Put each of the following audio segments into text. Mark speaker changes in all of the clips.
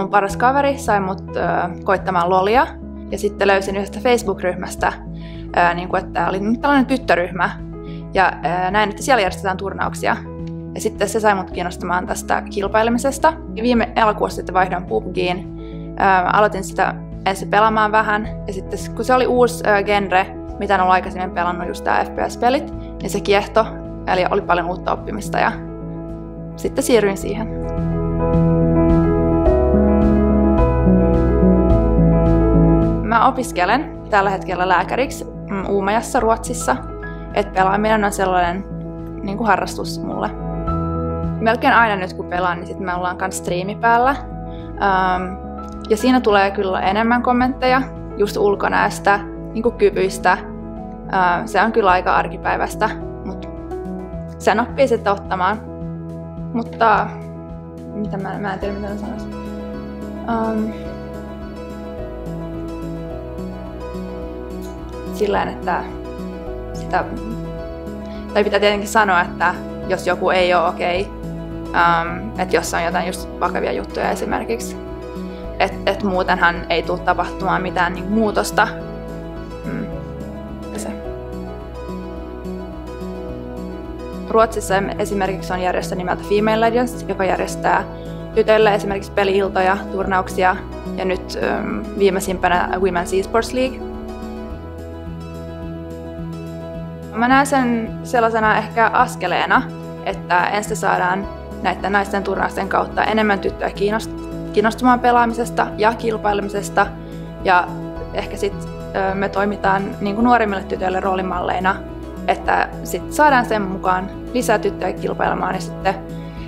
Speaker 1: mun paras kaveri sai mut koittamaan lolia ja sitten löysin yhdestä Facebook-ryhmästä, niin kuin, että oli tällainen tyttöryhmä ja näin, että siellä järjestetään turnauksia. Ja sitten se sai mut kiinnostamaan tästä kilpailemisesta. Ja viime elokuussa sitten vaihdoin PUBGiin. Aloitin sitä ensin pelaamaan vähän ja sitten kun se oli uusi genre, mitä en ollut aikaisemmin pelannut, just tää FPS-pelit, niin se kiehto, eli oli paljon uutta oppimista ja sitten siirryin siihen. Mä opiskelen tällä hetkellä lääkäriksi Uumajassa Ruotsissa, että pelaaminen on sellainen niin kuin harrastus mulle. Melkein aina nyt kun pelaan, niin sitten me ollaan kans striimi päällä. Ja siinä tulee kyllä enemmän kommentteja just ulkonäöstä, niin kuin kyvyistä. Se on kyllä aika arkipäivästä, mutta sen oppii sitten ottamaan. Mutta mä en tiedä mitä mä sanoisin. Silleen, että sitä, tai pitää tietenkin sanoa, että jos joku ei ole okei, että jos on jotain just vakavia juttuja esimerkiksi, että muutenhan ei tule tapahtumaan mitään niin muutosta. Ruotsissa esimerkiksi on järjestö nimeltä Female Legends, joka järjestää tytöille esimerkiksi peli-iltoja, turnauksia ja nyt viimeisimpänä Women's Esports League. Mä näen sen sellaisena ehkä askeleena, että ensin saadaan näiden naisten turnausten kautta enemmän tyttöjä kiinnostumaan pelaamisesta ja kilpailemisesta. Ja ehkä sitten me toimitaan niin kuin nuorimmille tytöille roolimalleina, että sitten saadaan sen mukaan lisää tyttöjä kilpailemaan ja sitten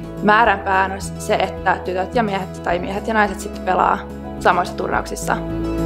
Speaker 1: määränpään on se, että tytöt ja miehet tai miehet ja naiset sitten pelaa samoissa turnauksissa.